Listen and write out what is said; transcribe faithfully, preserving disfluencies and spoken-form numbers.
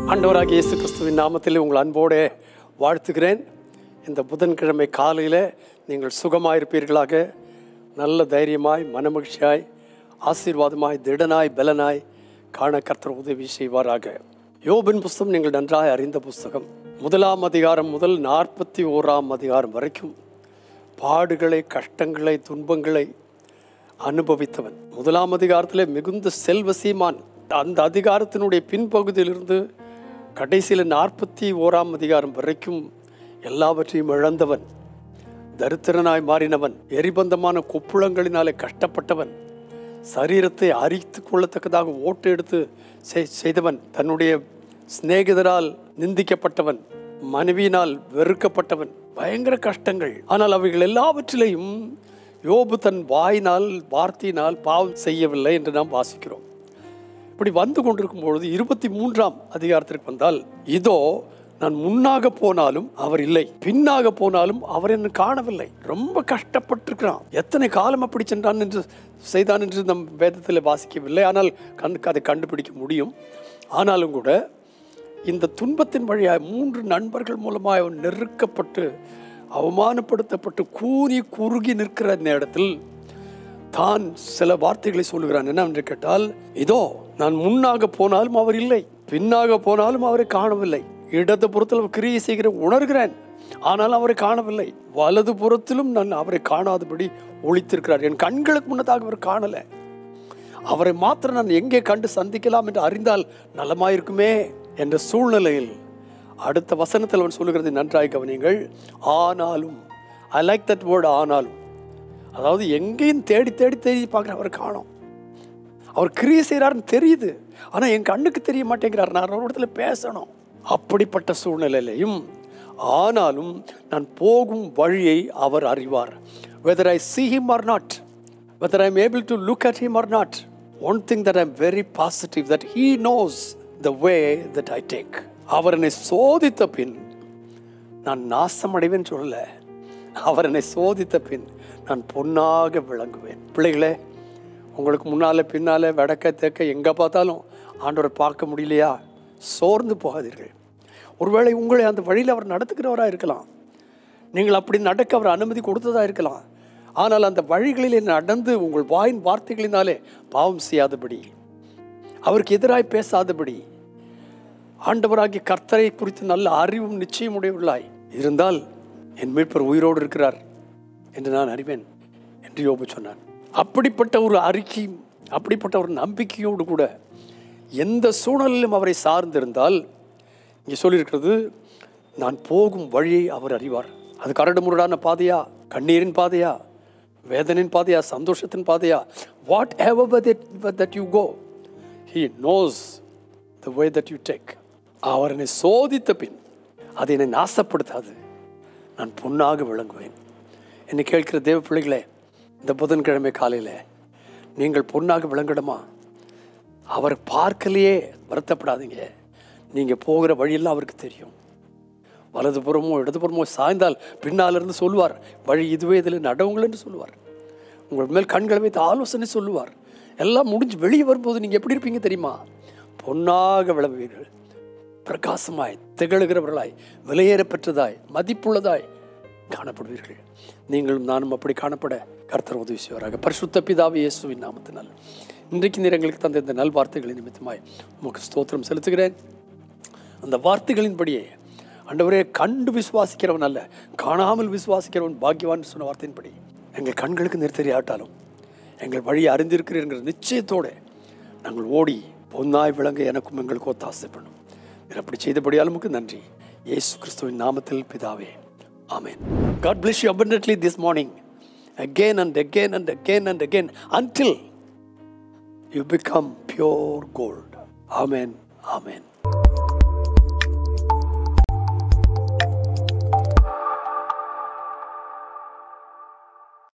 ஆண்டவராகிய இயேசு கிறிஸ்துவின் நாமத்தில் உங்கள் அன்போடு வாழ்த்துகிறேன். இந்த புதன்கிழமை காலையில் நீங்கள் சுகமாயிருப்பீர்களாக, நல்ல தைரியமாய், மனமகிழ்ச்சியாய், ஆசீர்வாதமாய், திடனாய், பலனாய் காண கர்த்தர் உதவி செய்வாராக. யோபின் புஸ்தகம் நீங்கள் நன்றாய் அறிந்த புஸ்தகம். முதலாம் அதிகாரம் முதல் நாற்பத்தி ஓராம் அதிகாரம் வரைக்கும் பாடுகளை, கஷ்டங்களை, துன்பங்களை அனுபவித்தவன். முதலாம் அதிகாரத்தில் மிகுந்த செல்வசீமான். அந்த அதிகாரத்தினுடைய பின்பகுதியிலிருந்து கடைசியில் நாற்பத்தி ஓராம் அதிகாரம் வரைக்கும் எல்லாவற்றையும் இழந்தவன், தரித்திரனாய் மாறினவன், எரிபந்தமான கொப்புளங்களினாலே கஷ்டப்பட்டவன், சரீரத்தை அரித்து கொள்ளத்தக்கதாக ஓட்டு எடுத்து செய்தவன், தன்னுடைய சிநேகிதரால் நிந்திக்கப்பட்டவன், மனைவியினால் வெறுக்கப்பட்டவன், பயங்கர கஷ்டங்கள். ஆனால் அவைகள் எல்லாவற்றிலையும் யோபு தன் வாயினால், வார்த்தையினால் பாவம் செய்யவில்லை என்று நாம் வாசிக்கிறோம். இப்படி வந்து கொண்டிருக்கும் பொழுது இருபத்தி மூன்றாம் அதிகாரத்திற்கு வந்தால், இதோ நான் முன்னாக போனாலும் அவர் இல்லை, பின்னாக போனாலும் அவர் என்ன காணவில்லை. ரொம்ப கஷ்டப்பட்டிருக்கிறான். எத்தனை காலம் அப்படி சென்றான் என்று செய்தான் என்று நம் வேதத்தில் வாசிக்கவில்லை. ஆனால் கண் அதை கண்டுபிடிக்க முடியும். ஆனாலும் கூட இந்த துன்பத்தின் வழியாக மூன்று நண்பர்கள் மூலமாக அவன் நெருக்கப்பட்டு, அவமானப்படுத்தப்பட்டு, கூறி குறுகி நிற்கிற நேரத்தில் தான் சில வார்த்தைகளை சொல்லுகிறான். என்னவென்று கேட்டால், இதோ நான் முன்னாக போனாலும் அவர் இல்லை, பின்னாக போனாலும் அவரை காணவில்லை. இடது புறத்தில் அவர் கிரியை செய்கிற உணர்கிறேன், ஆனால் அவரை காணவில்லை. வலது புறத்திலும் நான் அவரை காணாதபடி ஒளித்திருக்கிறார். என் கண்களுக்கு முன்னதாக அவர் காணலை. அவரை மாத்திரம் நான் எங்கே கண்டு சந்திக்கலாம் என்று அறிந்தால் நலமாயிருக்குமே என்ற சூழ்நிலையில் அடுத்த வசனத்தில் அவன் சொல்லுகிறது நன்றாய் கவனியுங்கள். ஆனாலும், ஐ லைக் தட் வேர்ட், ஆனாலும். அதாவது எங்கேயும் தேடி தேடி தேடி பார்க்குற அவரை காணோம். அவர் கிரியை செய்கிறாருன்னு தெரியுது, ஆனால் என் கண்ணுக்கு தெரிய மாட்டேங்கிறார். நான் ஒரு இடத்துல பேசணும். அப்படிப்பட்ட சூழ்நிலையிலையும் ஆனாலும் நான் போகும் வழியை அவர் அறிவார். whether I see him or not, whether I am able to look at him or not, one thing that I am very positive, that he knows the way that I take. அவர் என்னை சோதித்த பின் நான் நாசமடைவேன் சொல்லல, அவர் என்னை சோதித்த பின் நான் பொன்னாக விளங்குவேன். பிள்ளைகளே, உங்களுக்கு முன்னால பின்னால வடக்க தெற்க எங்கே பார்த்தாலும் ஆண்டவரை பார்க்க முடியலையா? சோர்ந்து போகாதீர்கள். ஒருவேளை உங்களை அந்த வழியில் அவர் நடத்துகிறவராக இருக்கலாம். நீங்கள் அப்படி நடக்க அவர் அனுமதி கொடுத்ததாக இருக்கலாம். ஆனால் அந்த வழிகளிலே நடந்து உங்கள் வாயின் வார்த்தைகளினாலே பாவம் செய்யாதபடி, அவருக்கு எதிராய் பேசாதபடி, ஆண்டவராகிய கர்த்தரை குறித்து நல்ல அறிவும் நிச்சயம் உடையவர்களாய் இருந்தால் என் மீட்பர் உயிரோடு இருக்கிறார் என்று நான் அறிவேன் என்று யோபு சொன்னான். அப்படிப்பட்ட ஒரு அறிக்கை, அப்படிப்பட்ட ஒரு நம்பிக்கையோடு கூட எந்த சூழலிலும் அவரை சார்ந்திருந்தால், இங்கே சொல்லியிருக்கிறது, நான் போகும் வழியை அவர் அறிவார். அது கரடு முரடான பாதையா, கண்ணீரின் பாதையா, வேதனின் பாதையா, சந்தோஷத்தின் பாதையா, whatever that you go, he knows the way that you take. அவர் என்னை சோதித்த பின் அதை என்னை நாசப்படுத்தாது, நான் பொன்னாக விளங்குவேன். என்னை கேட்கிற தேவ பிள்ளைகளே, இந்த புதன்கிழமை காலையில் நீங்கள் பொன்னாக விளங்கணுமா? அவர் பார்க்கலையே வருத்தப்படாதீங்க. நீங்கள் போகிற வழியெல்லாம் அவருக்கு தெரியும். வலதுபுறமோ இடதுபுறமோ சாய்ந்தால் பின்னாலிருந்து சொல்லுவார், வழி இதுவே, இதில் நடவுங்கள் என்று சொல்லுவார். உங்கள் மேல் கண்களை வைத்து ஆலோசனை சொல்லுவார். எல்லாம் முடிஞ்சு வெளியே வரும்போது நீங்கள் எப்படி இருப்பீங்க தெரியுமா? பொன்னாக விளங்குவீர்கள், பிரகாசமாய், திகழுகிறவர்களாய், விலையேற பெற்றதாய், மதிப்புள்ளதாய் காணப்படுவீர்கள். நீங்களும் நானும் அப்படி காணப்பட கர்த்தர் உதவி செய்வாராக. பரிசுத்த பிதாவே, இயேசுவின் நாமத்தினால் இன்றைக்கு நீர் எங்களுக்கு தந்த இந்த நல் வார்த்தைகளின் நிமித்தமாய் உமக்கு ஸ்தோத்திரம் செலுத்துகிறேன். அந்த வார்த்தைகளின்படியே ஆண்டவரே, கண்டு விசுவாசிக்கிறவன் அல்ல, காணாமல் விசுவாசிக்கிறவன் பாக்கியவான் சொன்ன வார்த்தையின்படி எங்கள் கண்களுக்கு நீர் தெரியாட்டாலும் எங்கள் வழியை அறிந்திருக்கிறீங்கிற நிச்சயத்தோடு நாங்கள் ஓடி பொன்னாய் விளங்க எனக்கும் எங்களுக்கு ஒத்தாசை பண்ணும். நீர் அப்படி செய்தபடியால் உமக்கு நன்றி. இயேசு கிறிஸ்துவின் நாமத்தில் பிதாவே, ஆமென். God bless you abundantly this morning, again and again and again and again, until you become pure gold. Amen. Amen.